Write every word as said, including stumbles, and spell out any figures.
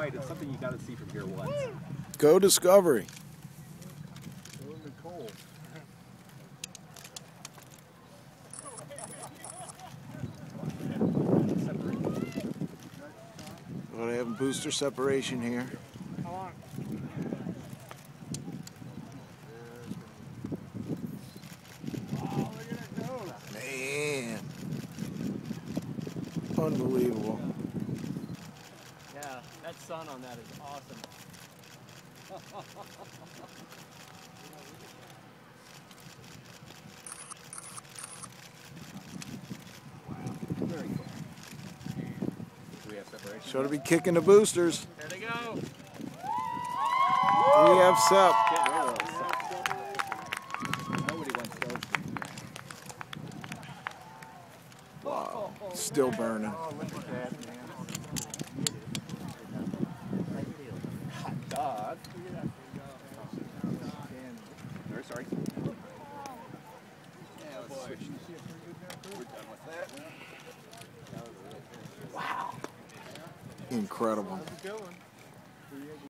right. It's something you got to see from here once. Go Discovery. Well, they have booster separation here. How long? Oh, look at it go. Man. Unbelievable. Yeah, that sun on that is awesome. Very cool. Do we have separation? Should be kicking the boosters. There they go. We have sep. Get rid of those. Nobody wants those. Wow. Still burning. Oh, look at that, man. Hot dog. Very sorry. Yeah, let's switch. We're done with that. Wow. Incredible. How's it going?